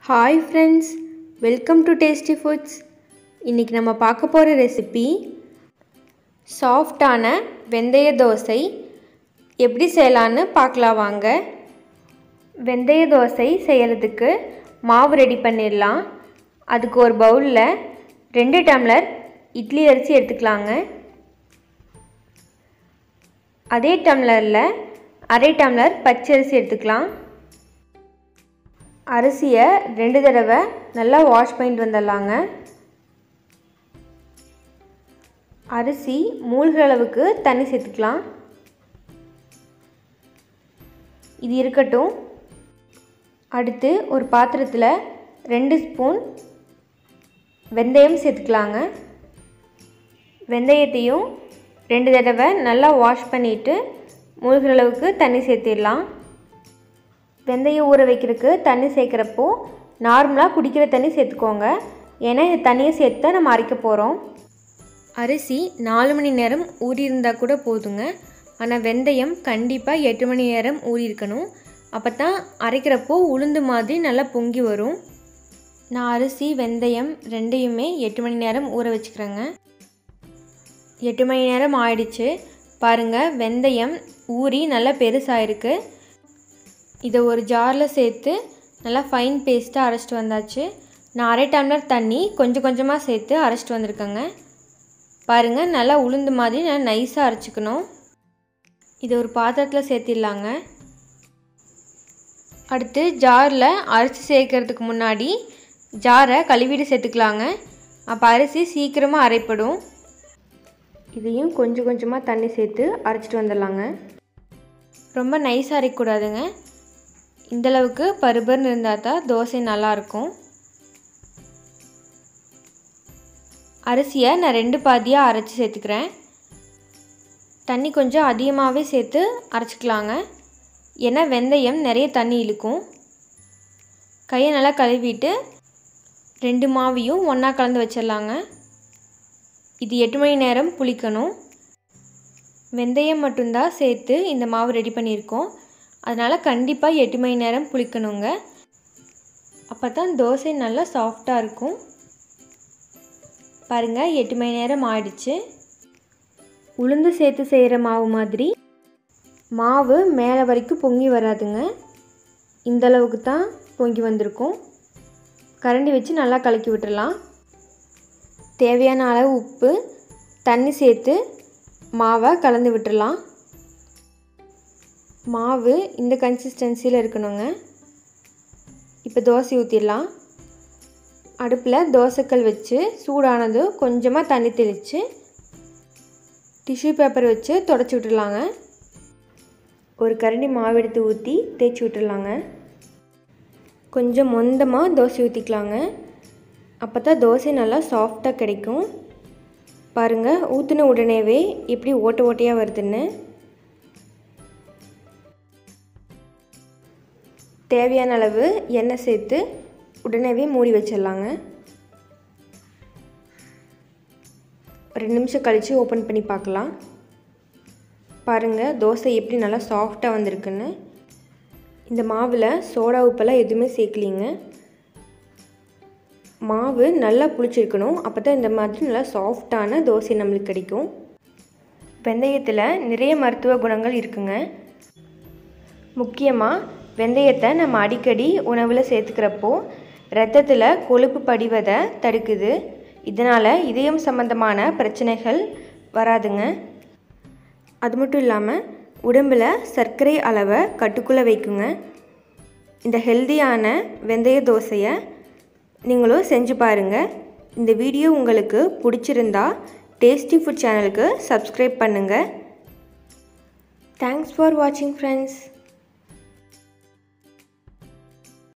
Hi friends, welcome to tasty foods. इन्नैक्कु நம்ம பார்க்க போற ரெசிபி சாஃப்ட்டான வெந்தய தோசை எப்படி செய்யலாம்னு பார்க்கலாம் வாங்க। வெந்தய தோசை செய்யிறதுக்கு மாவு ரெடி பண்ணிடலாம்। அதுக்கு ஒரு பவுல்ல 2 டம்ளர் இட்லி அரிசி எடுத்துக்கலாங்க। அதே டம்ளர்ல 1/2 டம்ளர் பச்சை அரிசி எடுத்துக்கலாம்। அரிசியை 2 தடவை நல்லா வாஷ் பண்ணிட்டு வந்துடலாங்க। அரிசி மூழ்கிற அளவுக்கு தண்ணி சேர்த்துக்கலாம்। இது இருக்கட்டும்। அடுத்து ஒரு பாத்திரத்தில் 2 ஸ்பூன் வெந்தயம் சேர்த்துக்கலாங்க। வெந்தயத்தையும் 2 தடவை நல்லா வாஷ் பண்ணிவிட்டு மூழ்கிற அளவுக்கு தண்ணி சேர்த்திடலாம்। வெந்தயம் ஊற வைக்கிறதுக்கு தண்ணி சேர்க்குறப்போ நார்மலாக குடிக்கிற தண்ணி சேர்த்துக்கோங்க, ஏன்னா இந்த தண்ணியை சேர்த்து நம்ம அரைக்க போகிறோம்। அரிசி 4 மணி நேரம் ஊறி இருந்தால் கூட போதுங்க, ஆனால் வெந்தயம் கண்டிப்பாக 8 மணி நேரம் ஊறி இருக்கணும்। அப்போ தான் அரைக்கிறப்போ உளுந்து மாதிரி நல்லா பொங்கி வரும்। நான் அரிசி வெந்தயம் ரெண்டையுமே 8 மணி நேரம் ஊற வச்சுக்கிறேங்க। 8 மணி நேரம் ஆயிடுச்சு பாருங்கள், வெந்தயம் ஊறி நல்லா பெருசாகிருக்கு। இதை ஒரு ஜாரில் சேர்த்து நல்லா ஃபைன் பேஸ்ட்டாக அரைச்சிட்டு வந்தாச்சு। நான் 1/2 டம்ளர் தண்ணி கொஞ்சம் கொஞ்சமாக சேர்த்து அரைச்சிட்டு வந்திருக்கேங்க। பாருங்கள், நல்லா உளுந்து மாதிரி நல்லா நைஸாக அரைச்சிக்கணும்। இதை ஒரு பாத்திரத்தில் சேர்த்திடலாங்க। அடுத்து ஜாரில் அரிசி சேர்க்கறதுக்கு முன்னாடி ஜாரை கழுவிட்டு சேர்த்துக்கலாங்க, அப்போ அரிசி சீக்கிரமாக அரைப்படும்। இதையும் கொஞ்சம் கொஞ்சமாக தண்ணி சேர்த்து அரைச்சிட்டு வந்துடலாங்க। ரொம்ப நைஸாக அரைக்கக்கூடாதுங்க, இந்தளவுக்கு பருபர்னு இருந்தால் தான் தோசை நல்லாயிருக்கும்। அரிசியை நான் 2 பாதியாக அரைச்சி சேர்த்துக்கிறேன்। தண்ணி கொஞ்சம் அதிகமாகவே சேர்த்து அரைச்சிக்கலாங்க, ஏன்னா வெந்தயம் நிறைய தண்ணி இழுக்கும்। கையை நல்லா கழுவிட்டு 2 மாவையும் ஒன்றா கலந்து வச்சிடலாங்க। இது 8 மணி நேரம் புளிக்கணும்। வெந்தயம் மட்டும்தான் சேர்த்து இந்த மாவு ரெடி பண்ணியிருக்கோம், அதனால் கண்டிப்பாக 8 மணி நேரம் புளிக்கணுங்க, அப்போ தான் தோசை நல்லா சாஃப்டாக இருக்கும்। பாருங்கள், 8 மணி நேரம் ஆயிடுச்சு। உளுந்து சேர்த்து செய்கிற மாவு மாதிரி மாவு மேலே வரைக்கும் பொங்கி வராதுங்க, இந்தளவுக்கு தான் பொங்கி வந்திருக்கும்। கரண்டி வச்சு நல்லா கலக்கி விட்டுடலாம்। தேவையான அளவு உப்பு, தண்ணி சேர்த்து மாவை கலந்து விட்டுடலாம்। மாவு இந்த கன்சிஸ்டன்சியில் இருக்கணுங்க। இப்போ தோசை ஊற்றிடலாம்। அடுப்பில் தோசைக்கல் வச்சு சூடானது கொஞ்சமாக தண்ணி தெளித்து டிஷ்யூ பேப்பர் வச்சு தொடச்சி விட்டுடலாங்க। ஒரு கரண்டி மாவு எடுத்து ஊற்றி தேய்ச்சி விட்டுடலாங்க। கொஞ்சம் மொந்தமாக தோசை ஊற்றிக்கலாங்க, அப்போ தான் தோசை நல்லா சாஃப்டாக கிடைக்கும்। பாருங்கள், ஊற்றின உடனேவே எப்படி ஓட்டை ஓட்டையாக வருதுன்னு। தேவையான அளவு எண்ணெய் சேர்த்து உடனேவே மூடி வச்சிடலாங்க। 2 நிமிஷம் கழித்து ஓப்பன் பண்ணி பார்க்கலாம்। பாருங்கள், தோசை எப்படி நல்லா சாஃப்டாக வந்திருக்குன்னு। இந்த மாவில் சோடா உப்பெல்லாம் எதுவுமே சேர்க்கலிங்க, மாவு நல்லா புளிச்சிருக்கணும், அப்போ தான் இந்த மாதிரி நல்லா சாஃப்டான தோசை நம்மளுக்கு கிடைக்கும்। வெந்தயத்தில் நிறைய மருத்துவ குணங்கள் இருக்குங்க। முக்கியமாக வெந்தயத்தை நம்ம அடிக்கடி உணவில் சேர்த்துக்கிறப்போ இரத்தத்தில் கொழுப்பு படிவதை தடுக்குது, இதனால் இதயம் சம்பந்தமான பிரச்சனைகள் வராதுங்க। அது மட்டும் இல்லாமல் உடம்பில் சர்க்கரை அளவை கட்டுக்குள்ளே வைக்குங்க। இந்த ஹெல்தியான வெந்தய தோசையை நீங்களும் செஞ்சு பாருங்கள்। இந்த வீடியோ உங்களுக்கு பிடிச்சிருந்தா டேஸ்டி ஃபுட் சேனலுக்கு சப்ஸ்கிரைப் பண்ணுங்கள்। தேங்க்ஸ் ஃபார் வாட்சிங் ஃப்ரெண்ட்ஸ்।